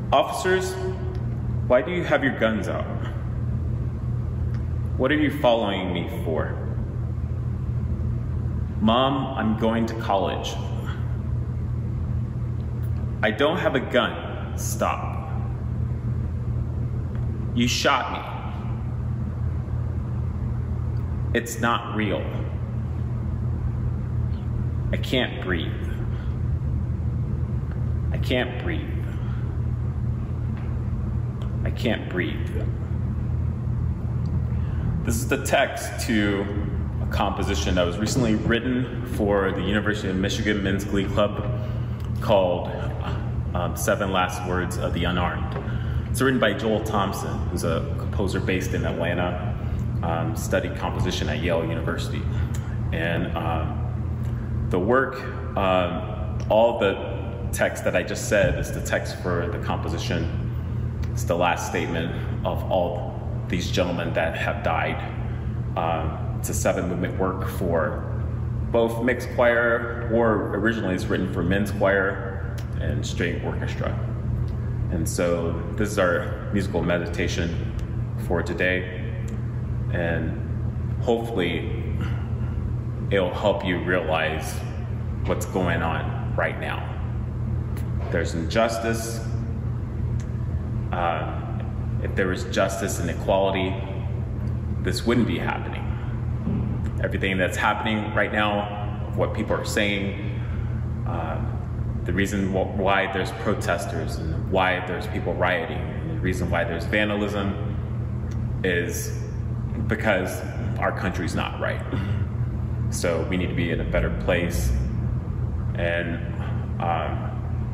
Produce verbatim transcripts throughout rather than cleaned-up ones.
Officers, why do you have your guns out? What are you following me for? Mom, I'm going to college. I don't have a gun. Stop. You shot me. It's not real. I can't breathe. I can't breathe. I can't breathe. This is the text to a composition that was recently written for the University of Michigan Men's Glee Club called um, Seven Last Words of the Unarmed. It's written by Joel Thompson, who's a composer based in Atlanta, um, studied composition at Yale University. And um, the work, um, all the text that I just said is the text for the composition. It's the last statement of all these gentlemen that have died. Um, it's a seven movement work for both mixed choir, or originally it's written for men's choir and string orchestra. And so this is our musical meditation for today. And hopefully it'll help you realize what's going on right now. There's injustice. Uh, if there was justice and equality, this wouldn't be happening. Everything that's happening right now, what people are saying, uh, the reason wh why there's protesters and why there's people rioting, and the reason why there's vandalism is because our country's not right. So we need to be in a better place. And um,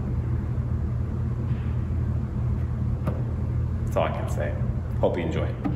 that's all I can say. Hope you enjoy it.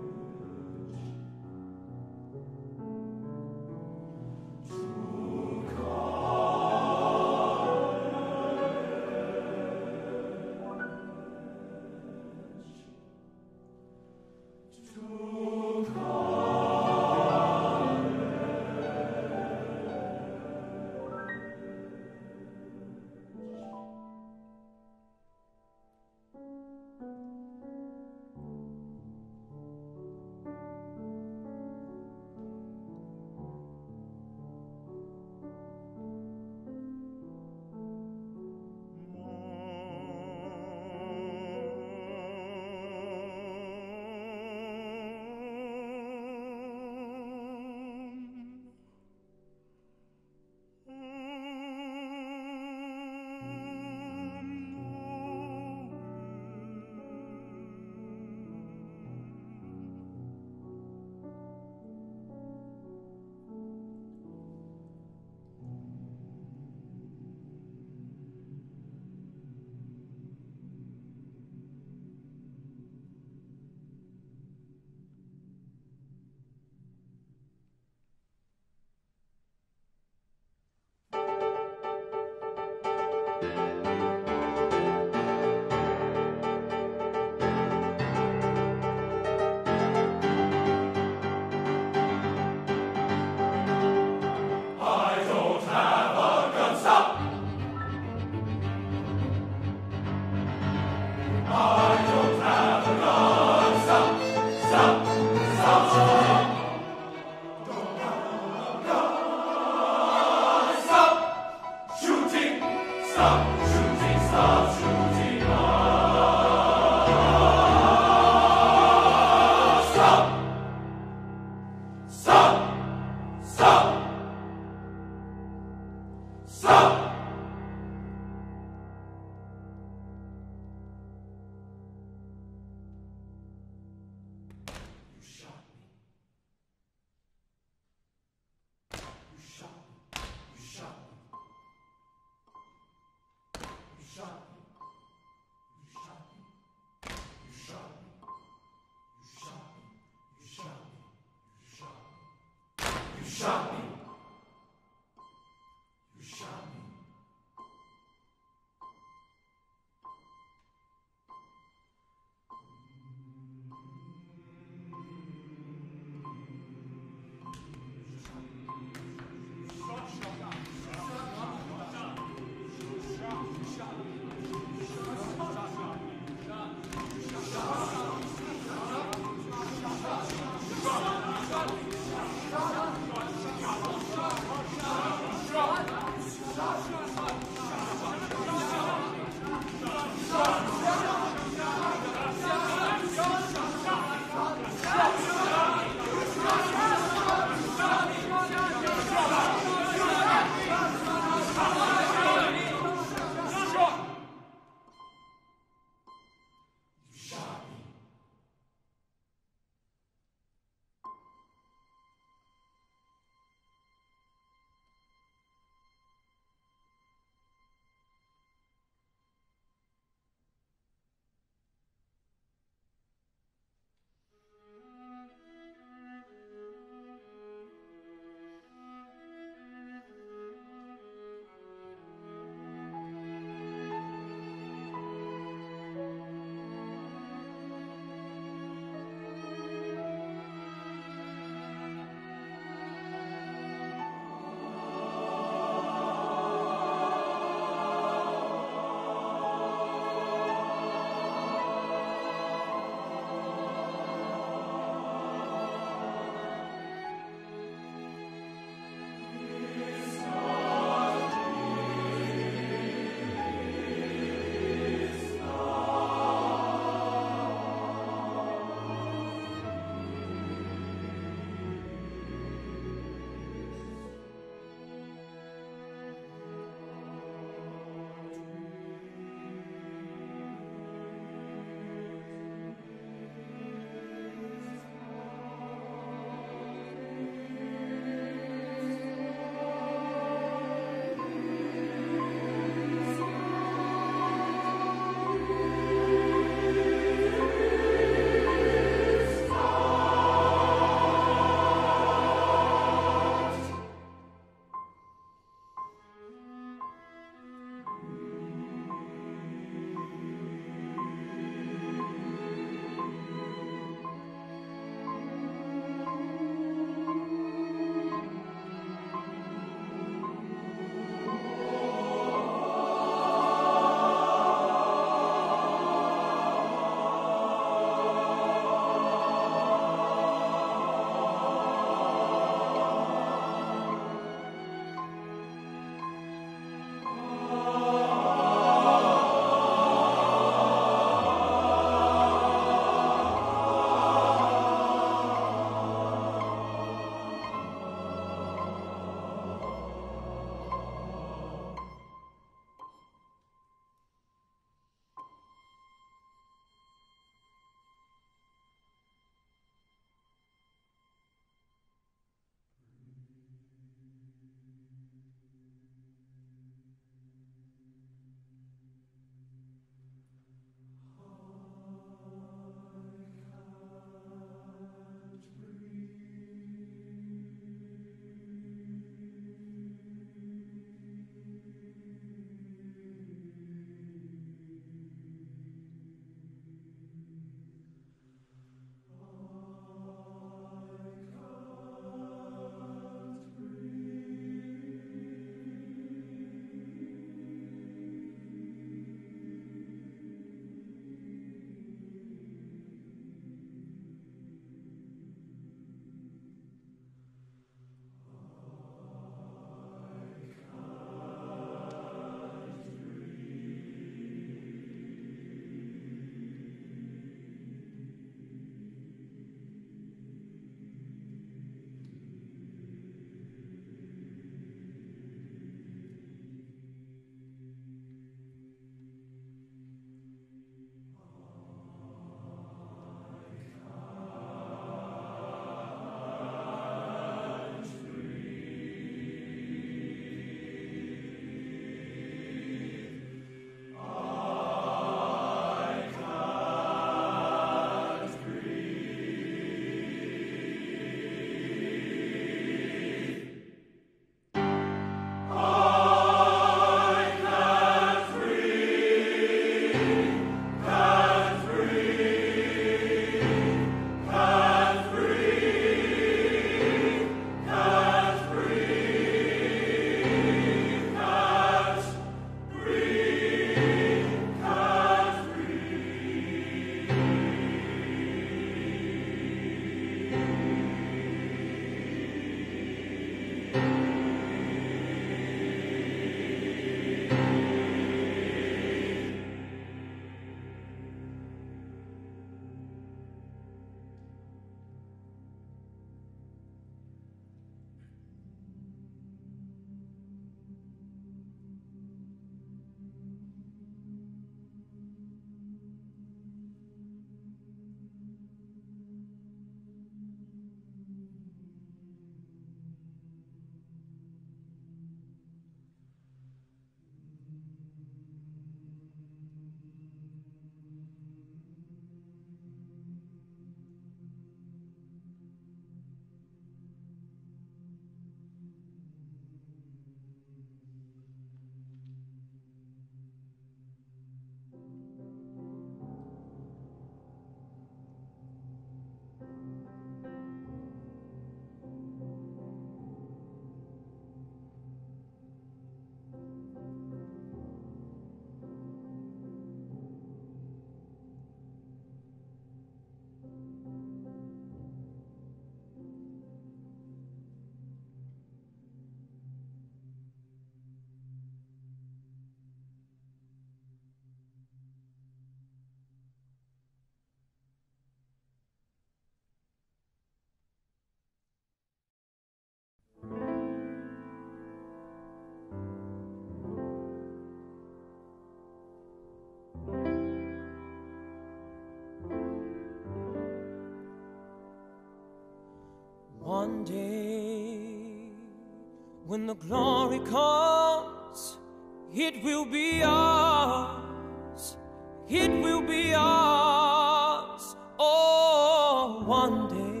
One day, when the glory comes, it will be ours, it will be ours. Oh, one day,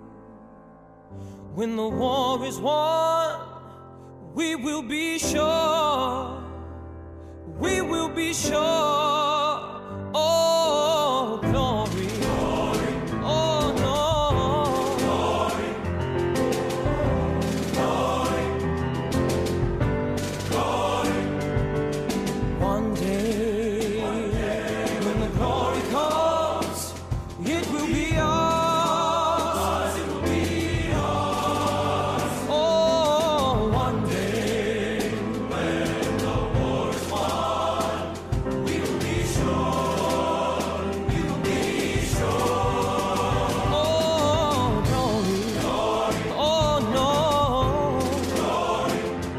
when the war is won, we will be sure, we will be sure. Oh, glory, glory. Oh, no. Glory, glory, glory. One day, One day, when the glory comes, it will be ours, it will be ours. Oh, one day, when the war is won, we will be sure, we will be sure. Oh, glory, glory. Oh, no. Glory,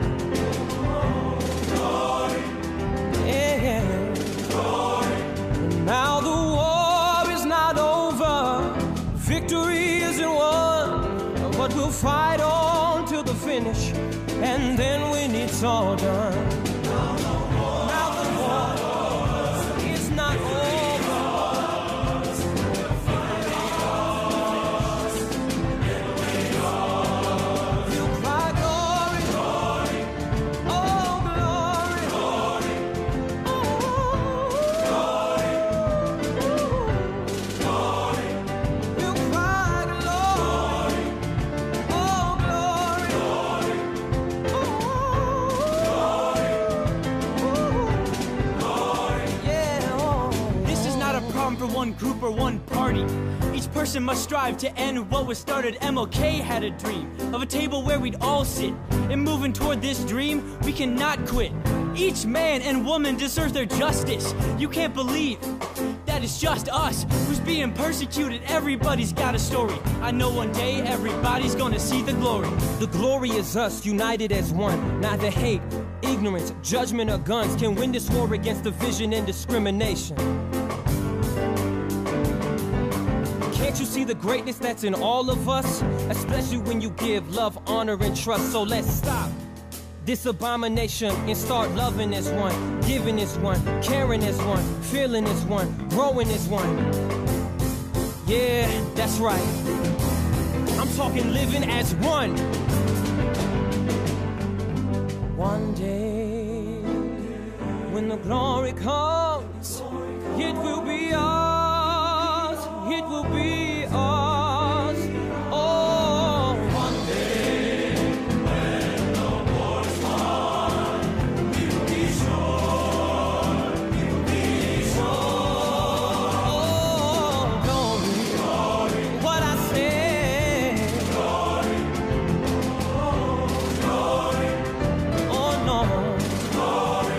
glory. Yeah. Glory. Now the war is not over, victory isn't won, but we'll fight on till the finish, and then when it's all done. Now the war is not over. We'll cry glory, oh glory, oh glory. We'll cry glory, oh glory, yeah. Oh. This is not a problem for one group or one party. Each person must strive to end what was started. M L K had a dream of a table where we'd all sit. And moving toward this dream, we cannot quit. Each man and woman deserves their justice. You can't believe that it's just us who's being persecuted. Everybody's got a story. I know one day everybody's gonna see the glory. The glory is us, united as one. Neither hate, ignorance, judgment, or guns can win this war against division and discrimination. Can't you see the greatness that's in all of us? Especially when you give love, honor, and trust. So let's stop this abomination and start loving as one, giving as one, caring as one, feeling as one, growing as one. Yeah, that's right. I'm talking living as one. One day, when the glory comes, it will be ours, it will be ours. Oh, one day, when the war is won, we will be sure, we will be sure. Oh, glory, glory. What I said, glory, glory. Oh no, glory,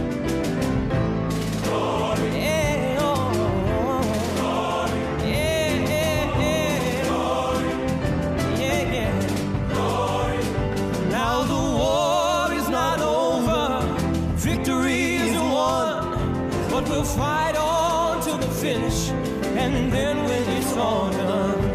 glory. Yeah, oh, glory. Yeah, yeah, yeah, glory. Yeah, yeah, glory. Now the war is not over, victory is won, but we'll fight on till the finish, and then when it's all done.